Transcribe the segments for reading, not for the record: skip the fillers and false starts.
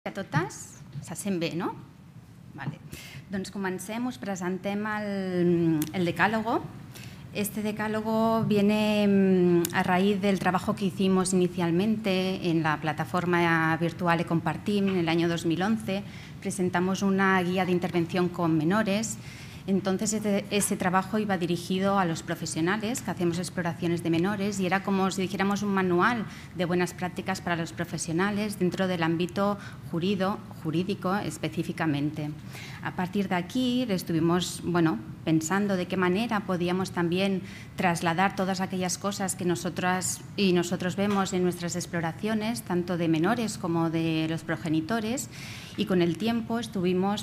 a totes? Se sent bé, no? Vale. Doncs comencem, us presentem el decálogo. Este decálogo viene a raíz del trabajo que hicimos inicialmente en la plataforma virtual eCompartim en el año 2011. Presentamos una guía de intervención con menores. Entonces, ese trabajo iba dirigido a los profesionales que hacemos exploraciones de menores y era como si dijéramos un manual de buenas prácticas para los profesionales dentro del ámbito jurídico específicamente. A partir de aquí estuvimos pensando de qué manera podíamos también trasladar todas aquellas cosas que nosotros vemos en nuestras exploraciones, tanto de menores como de los progenitores, y con el tiempo estuvimos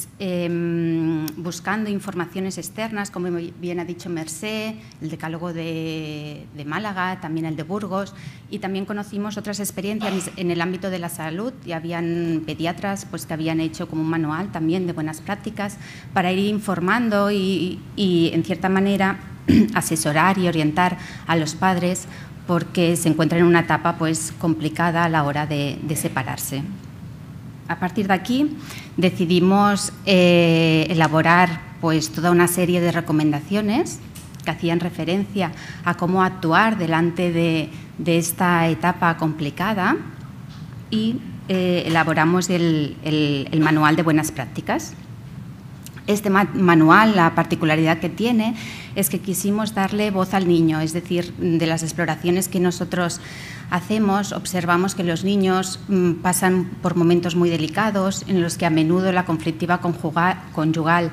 buscando informaciones externas, como bien ha dicho Mercè, el decálogo de Málaga, también el de Burgos, y también conocimos otras experiencias en el ámbito de la salud, y habían pediatras que habían hecho como un manual también de buenas prácticas para ir informando y en cierta manera asesorar y orientar a los padres porque se encuentran en una etapa complicada a la hora de separarse. A partir de aquí decidimos elaborar toda una serie de recomendaciones que hacían referencia a cómo actuar delante de esta etapa complicada y elaboramos el manual de buenas prácticas. Este manual, la particularidad que tiene es que quisimos darle voz al niño, es decir, de las exploraciones que nosotros hacemos, observamos que los niños pasan por momentos muy delicados en los que a menudo la conflictiva conyugal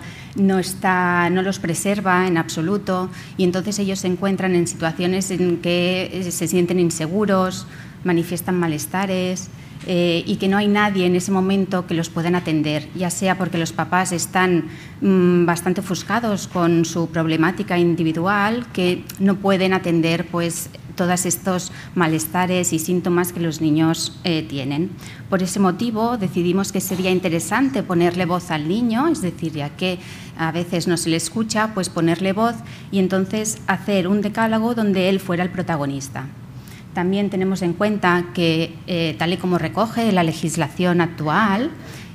no los preserva en absoluto y entonces ellos se encuentran en situaciones en que se sienten inseguros, manifiestan malestares, y que no hay nadie en ese momento que los puedan atender, ya sea porque los papás están bastante ofuscados con su problemática individual, que no pueden atender todos estos malestares y síntomas que los niños tienen. Por ese motivo decidimos que sería interesante ponerle voz al niño, es decir, ya que a veces no se le escucha, ponerle voz y entonces hacer un decálogo donde él fuera el protagonista. También tenemos en cuenta que, tal y como recoge la legislación actual,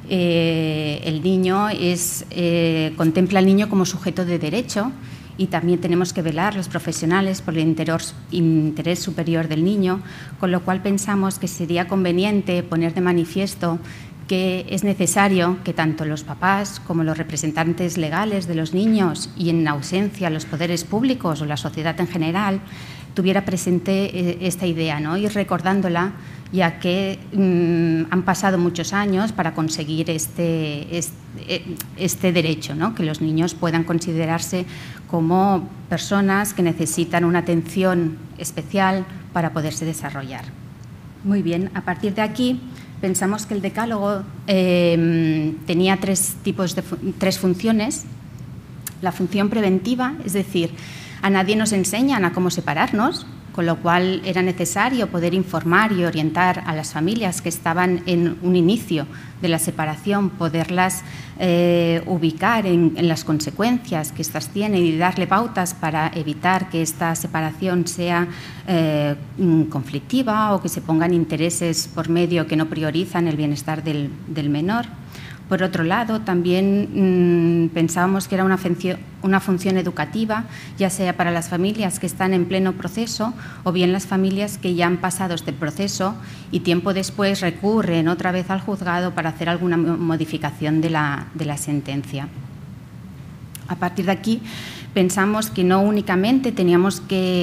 el niño contempla al niño como sujeto de derecho y también tenemos que velar los profesionales por el interés superior del niño, con lo cual pensamos que sería conveniente poner de manifiesto que es necesario que tanto los papás como los representantes legales de los niños y en ausencia los poderes públicos o la sociedad en general tuviera presente esta idea, ¿no? Y recordándola, ya que han pasado muchos años para conseguir este derecho, ¿no? Que los niños puedan considerarse como personas que necesitan una atención especial para poderse desarrollar. Muy bien, a partir de aquí pensamos que el decálogo tenía tres funciones. La función preventiva, es decir, a nadie nos enseñan a cómo separarnos, con lo cual era necesario poder informar y orientar a las familias que estaban en un inicio de la separación, poderlas ubicar en las consecuencias que éstas tienen y darle pautas para evitar que esta separación sea conflictiva o que se pongan intereses por medio que no priorizan el bienestar del menor. Por otro lado, también pensábamos que era una función educativa, ya sea para las familias que están en pleno proceso o bien las familias que ya han pasado este proceso y tiempo después recurren otra vez al juzgado para hacer alguna modificación de la sentencia. A partir de aquí, pensamos que no únicamente teníamos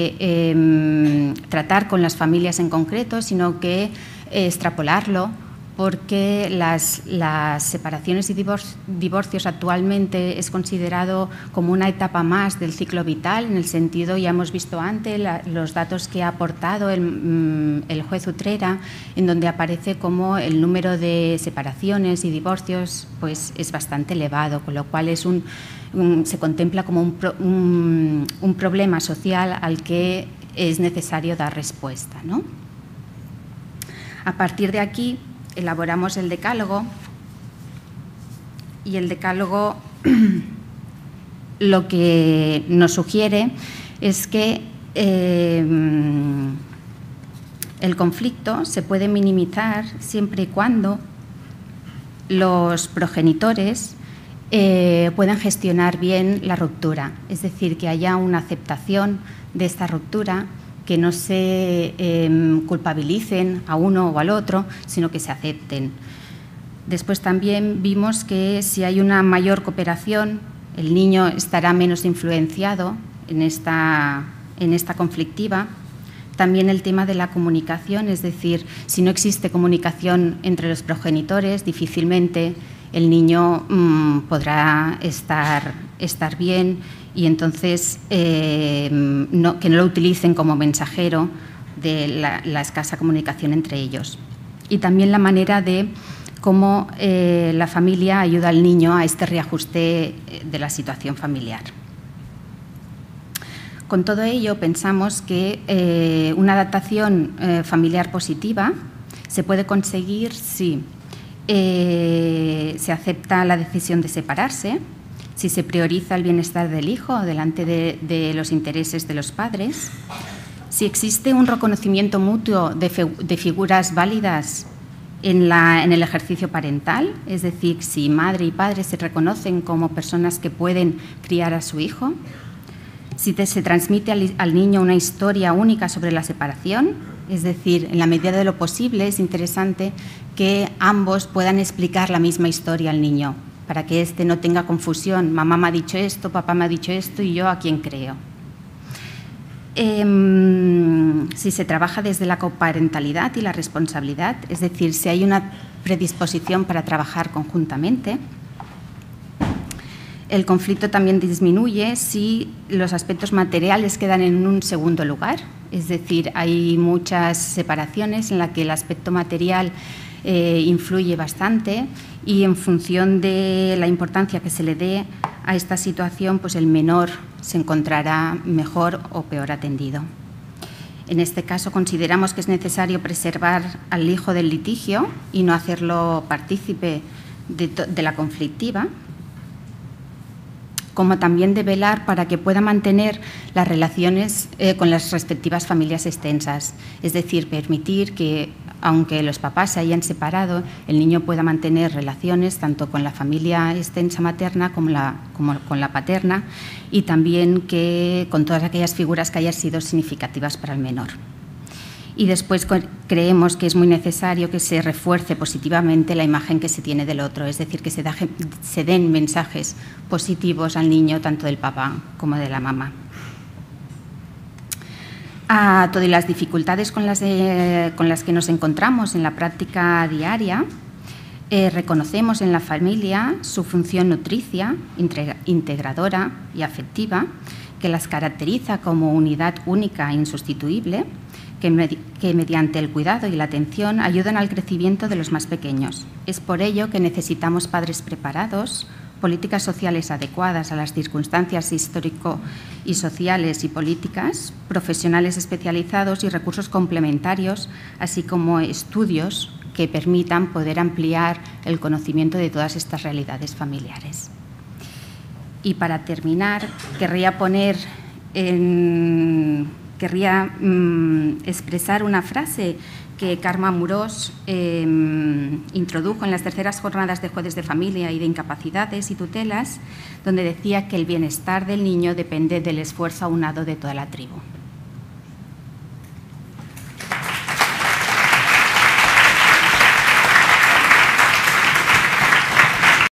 que tratar con las familias en concreto, sino que extrapolarlo, porque las separaciones y divorcios actualmente es considerado como una etapa más del ciclo vital, en el sentido, ya hemos visto antes los datos que ha aportado el juez Utrera, en donde aparece como el número de separaciones y divorcios es bastante elevado, con lo cual se contempla como un problema social al que es necesario dar respuesta, ¿no? A partir de aquí elaboramos el decálogo y el decálogo lo que nos sugiere es que el conflicto se puede minimizar siempre y cuando los progenitores puedan gestionar bien la ruptura, es decir, que haya una aceptación de esta ruptura, que no se culpabilicen a uno o al otro, sino que se acepten. Después también vimos que si hay una mayor cooperación, el niño estará menos influenciado en esta conflictiva. También el tema de la comunicación, es decir, si no existe comunicación entre los progenitores, difícilmente el niño podrá estar bien, y entonces que no lo utilicen como mensajero de la escasa comunicación entre ellos. Y también la manera de cómo la familia ayuda al niño a este reajuste de la situación familiar. Con todo ello, pensamos que una adaptación familiar positiva se puede conseguir si se acepta la decisión de separarse, si se prioriza el bienestar del hijo delante de los intereses de los padres, si existe un reconocimiento mutuo de figuras válidas en el ejercicio parental, es decir, si madre y padre se reconocen como personas que pueden criar a su hijo, si se transmite al niño una historia única sobre la separación, es decir, en la medida de lo posible es interesante que ambos puedan explicar la misma historia al niño, para que éste no tenga confusión. Mamá me ha dicho esto, papá me ha dicho esto y yo a quién creo. Si se trabaja desde la coparentalidad y la responsabilidad, es decir, si hay una predisposición para trabajar conjuntamente. El conflicto también disminuye si los aspectos materiales quedan en un segundo lugar, es decir, hay muchas separaciones en las que el aspecto material influye bastante, y en función de la importancia que se le dé a esta situación, pues el menor se encontrará mejor o peor atendido. En este caso consideramos que es necesario preservar al hijo del litigio y no hacerlo partícipe de la conflictiva, como también de velar para que pueda mantener las relaciones con las respectivas familias extensas, es decir, permitir que, aunque los papás se hayan separado, el niño pueda mantener relaciones tanto con la familia extensa materna como con la paterna, y también que con todas aquellas figuras que hayan sido significativas para el menor. Y después creemos que es muy necesario que se refuerce positivamente la imagen que se tiene del otro, es decir, que se den mensajes positivos al niño, tanto del papá como de la mamá. A todas las dificultades con las que nos encontramos en la práctica diaria, reconocemos en la familia su función nutricia, integradora y afectiva, que las caracteriza como unidad única e insustituible, que mediante el cuidado y la atención ayudan al crecimiento de los más pequeños. Es por ello que necesitamos padres preparados, políticas sociales adecuadas a las circunstancias histórico y sociales y políticas, profesionales especializados y recursos complementarios, así como estudios que permitan poder ampliar el conocimiento de todas estas realidades familiares. Y para terminar, querría expresar una frase que Carme Amorós introdujo en las terceras jornadas de jueces de familia y de incapacidades y tutelas, donde decía que el bienestar del niño depende del esfuerzo aunado de toda la tribu.